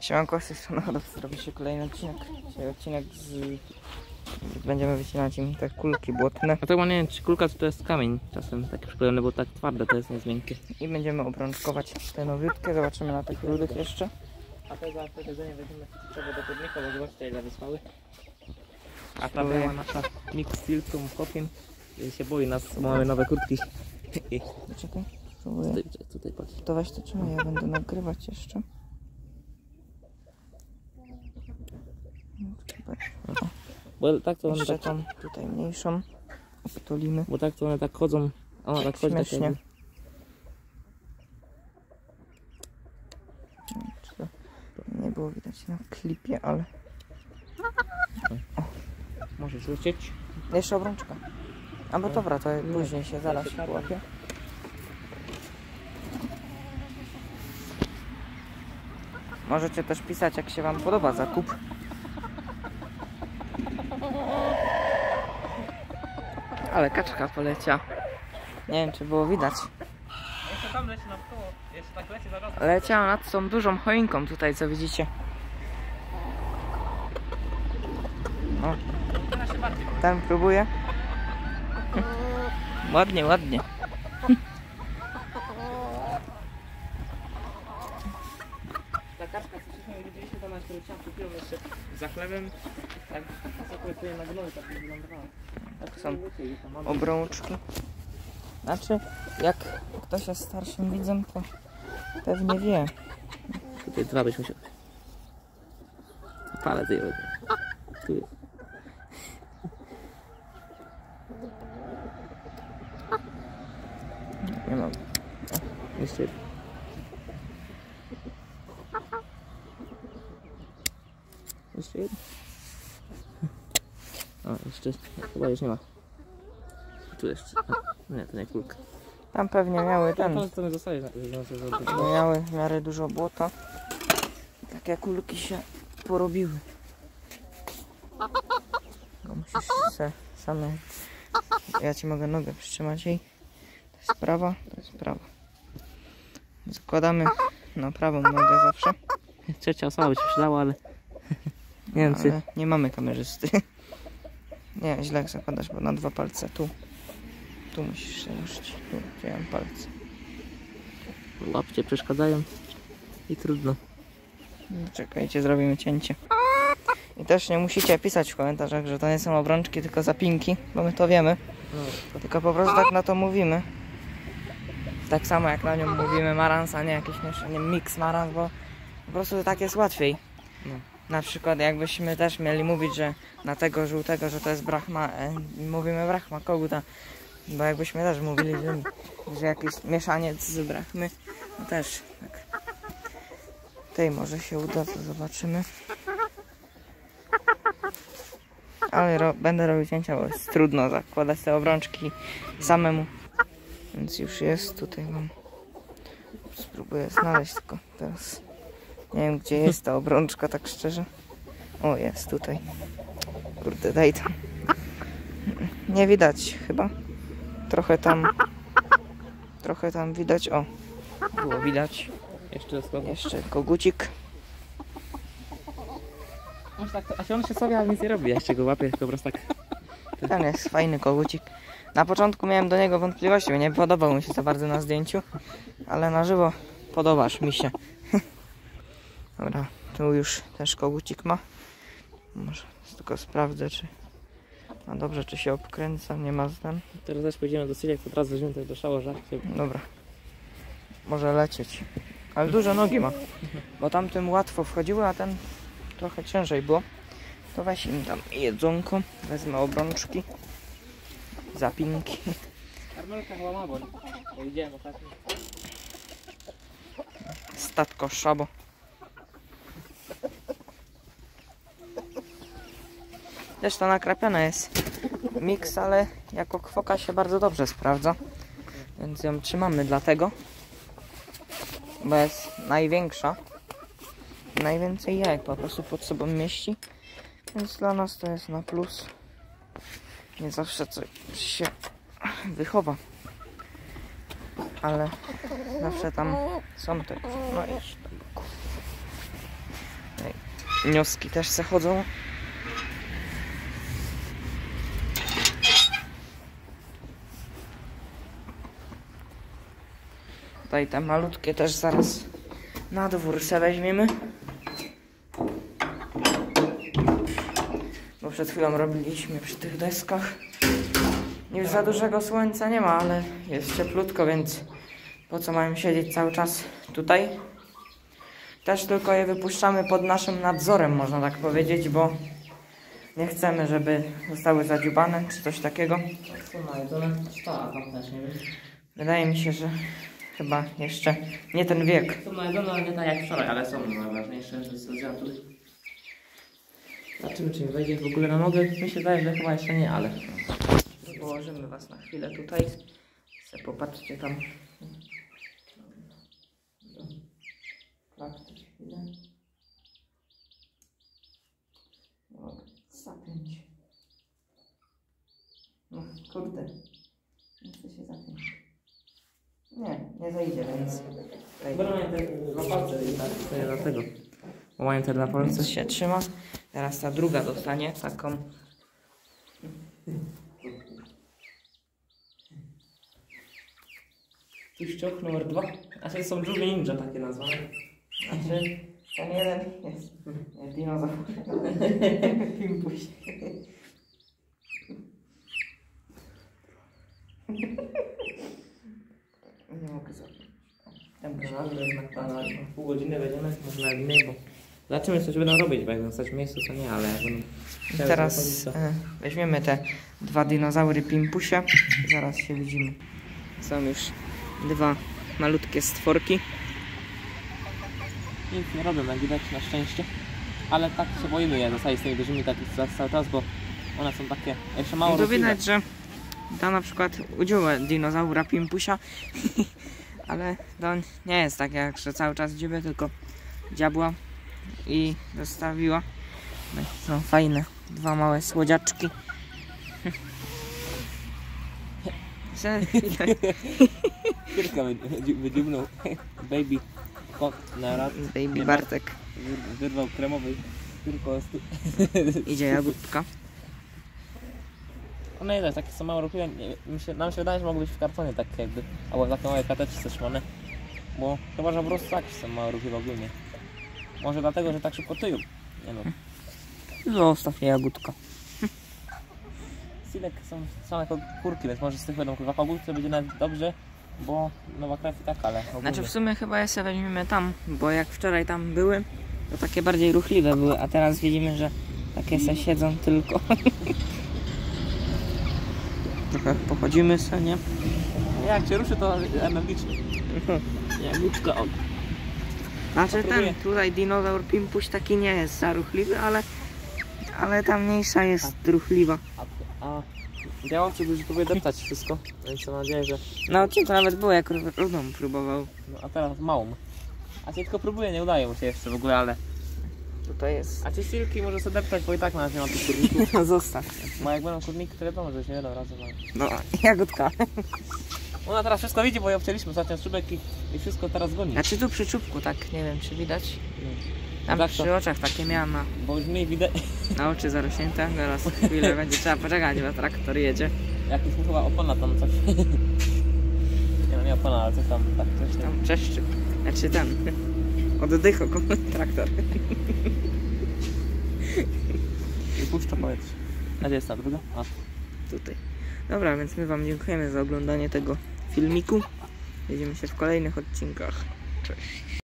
Siemanko, z tej strony hodowcy, robi się kolejny odcinek. Dzisiaj odcinek z... Będziemy wycinać im te kulki błotne. A tak nie wiem, czy kulka to jest kamień czasem taki przyklejony, bo tak twarde to jest, nie jest miękkie. I będziemy obrączkować te nowiutkie, zobaczymy na tych rudych jeszcze. A te za jedzenie weźmiemy trzeba do podnika, bo zobaczcie ile wyspały. A ta była nasza mix steel z tą kopiem. Się boi nas, bo mamy nowe kurtki. Czekaj, spróbuję. Tutaj patrz. To weź to trzymaj, ja będę nagrywać jeszcze. Bo tak to one Jeszcze tak, tą tutaj mniejszą potulimy. bo tak to one tak chodzą. Ona tak chodzi tak Śmiesznie. jakby. Czy to nie było widać na klipie, ale... Możesz rzucić. Jeszcze obrączka. A bo dobra, to później się zaraz połapie. Możecie też pisać, jak się wam podoba zakup. Ale kaczka poleciała. Nie wiem, czy było widać. Jeszcze tam leci na koło, jeszcze tak leci zaraz. Leciała nad tą dużą choinką tutaj, co widzicie. O, ten próbuje. Ładnie, ładnie. Ta kaczka, co wcześniej widzieliśmy, to na którą chciałam kupiłem jeszcze za chlebem. Tak, sobie tutaj na gnoju tak wyglądała. Tak są obrączki. Znaczy, jak ktoś jest starszym widzem, to pewnie wie. Tutaj dwa byś musiał. Palec jej robię. Tu jest. Nie mam. Jeszcze jeden. Jeszcze jeden. O, jeszcze. Chyba już nie ma. Tu jeszcze. A, nie, to nie kulka. Tam pewnie miały ten. To my zostaje, Miały w miarę dużo błota. Takie kulki się porobiły. No, musisz se same. Ja ci mogę nogę przytrzymać jej. To jest prawa, to jest prawa. Zakładamy na prawą nogę zawsze. Trzecia osoba by się przydała, ale nie wiem czy... Ale nie mamy kamerzysty. Nie, źle jak zakładasz, bo na dwa palce tu. Tu musisz się ruszyć. Tu, gdzie ja mam palce. Łapcie przeszkadzają i trudno. Czekajcie, zrobimy cięcie. I też nie musicie pisać w komentarzach, że to nie są obrączki, tylko zapinki, bo my to wiemy. Tylko po prostu tak na to mówimy. Tak samo jak na nią mówimy marans, a nie jakieś mieszanie mix marans, bo po prostu tak jest łatwiej. No. Na przykład jakbyśmy też mieli mówić, że na tego żółtego, że to jest brahma, mówimy brahma koguta. Bo jakbyśmy też mówili, że jakieś mieszaniec z brahmy, no też tak. Tej może się uda, to zobaczymy. Ale będę robił cięcia, bo jest trudno zakładać te obrączki samemu. Więc już jest, tutaj mam. Spróbuję znaleźć, tylko teraz nie wiem, gdzie jest ta obrączka, tak szczerze. O, jest tutaj. Kurde, daj tam. Nie widać chyba. Trochę tam widać. O, było widać. Jeszcze kogucik. A się on się sobie, ale nic nie robi, ja jeszcze go łapię, tylko po prostu tak... Ten jest fajny kogucik. Na początku miałem do niego wątpliwości, bo nie podobał mi się za bardzo na zdjęciu. Ale na żywo podobasz mi się. Dobra, tu już też kogucik ma. Może tylko sprawdzę, czy... No dobrze, czy się obkręca, nie ma zdan. Teraz też pójdziemy do Syliak, to teraz weźmiemy też do szałoża. Dobra. Może lecieć. Ale duże nogi ma. Bo tamtym łatwo wchodziły, a ten trochę ciężej było. To weź im tam jedzonko. Wezmę obrączki. Zapinki. Karmelka chyba ma boli. Ja widziałem ostatnio. Statko szabo. Też to nakrapiona jest miks, ale jako kwoka się bardzo dobrze sprawdza. Więc ją trzymamy dlatego. Bo jest największa. Najwięcej jajek po prostu pod sobą mieści. Więc dla nas to jest na plus. Nie zawsze coś się wychowa. Ale zawsze tam są te... No idź do boku. Nioski też se chodzą. Tutaj te malutkie też zaraz na dwór se weźmiemy. Bo przed chwilą robiliśmy przy tych deskach. Już za dużego słońca nie ma, ale jest cieplutko, więc po co mają siedzieć cały czas tutaj? Też tylko je wypuszczamy pod naszym nadzorem, można tak powiedzieć, bo nie chcemy, żeby zostały zadziubane czy coś takiego. Wydaje mi się, że chyba jeszcze nie ten wiek. Są najedzone, ale nie tak jak wczoraj, ale są najważniejsze, że są zjadły. Zobaczymy, czy mi wejdzie w ogóle na nogę. Mi się wydaje, że chyba jeszcze nie, ale... Położymy was na chwilę tutaj. Se popatrzcie tam. Zapiąć. No kurde. Nie chcę się zapiąć. Nie zajdzie, więc... Dobra, te dwa palce i tak, to jest dlatego. Bo mają te dwa palce. Więc się trzyma. Teraz ta druga dostanie taką... Tuścioch numer 2. A to są dżuby ninja takie nazwane. Znaczy, ten jeden jest dinozaur. Pimpuś. Nie mogę zacząć. Na pół godziny będziemy, może nawet mniej, bo... Zobaczymy, co będą robić, bo jak będą stać w miejscu, to nie, ale jak będą... Teraz weźmiemy te dwa dinozaury Pimpusia. Zaraz się widzimy. Są już dwa malutkie stworki. Nic nie robią, jak widać, na szczęście. Ale tak się boimy je zostaje z tymi dużymi takich cały czas, bo one są takie jeszcze mało To ruchliwe. widać, że da na przykład udziałę dinozaura Pimpusia, ale to nie jest tak jak, że cały czas dziubie, tylko dziabła i zostawiła. No, są fajne, dwa małe słodziaczki. Kilka wydziubnął baby kot na rad. Baby Bartek. Wyrwał kremowy tylko Idzie jagódka. One jest takie są mało ruchliwe. Nam się wydaje, że mogły być w kartonie tak jakby. Albo w takie małe karteczce szmone. Bo chyba, że po prostu tak są małe ruchliwe ogólnie. Może dlatego, że tak szybko tyją. Nie no. Zostaw je jagódka. Silek są jako kurki, więc może z tych będą kurwa pogódce, będzie nawet dobrze. Bo nowa krew i tak, ale ogólnie. Znaczy w sumie chyba je sobie weźmiemy tam, bo jak wczoraj tam były, to takie bardziej ruchliwe były, a teraz widzimy, że takie se siedzą tylko. Trochę pochodzimy sobie, nie? Jak się ruszy, to energicznie. Jagódka od... Znaczy ten tutaj dinozaur Pimpuś taki nie jest za ruchliwy, ale ta mniejsza jest ruchliwa. A działawcy już próbuje deptać wszystko, więc mam nadzieję, że... Na odcinku nawet było, jak rudą próbował. No a teraz małą. A się tylko próbuje, nie udaje mu się jeszcze w ogóle, ale... Tutaj jest. A czy silki może sobie deptać, bo i tak nawet nie ma tych kurników. Zostaw. Bo jak będą kurniki, to wiadomo, że się nie będą razem. Ale... No, jagódka. Ona teraz wszystko widzi, bo ją obcięliśmy ostatnio czubek i wszystko teraz goni. Znaczy tu przy czubku, tak, nie wiem czy widać. Tam Tak, przy to- oczach takie miała Bo już mniej widać. na oczy zarośnięte. Teraz chwilę będzie trzeba poczekać, bo traktor jedzie. Jakiś chyba opona tam coś. Nie no, nie opona, ale coś tam, tak, coś tam. Tam czeszczy. Znaczy ten. Oddycha traktor. I puszcza powietrze. A gdzie jest ta druga? A. Tutaj. Dobra, więc my wam dziękujemy za oglądanie tego filmiku. Widzimy się w kolejnych odcinkach. Cześć.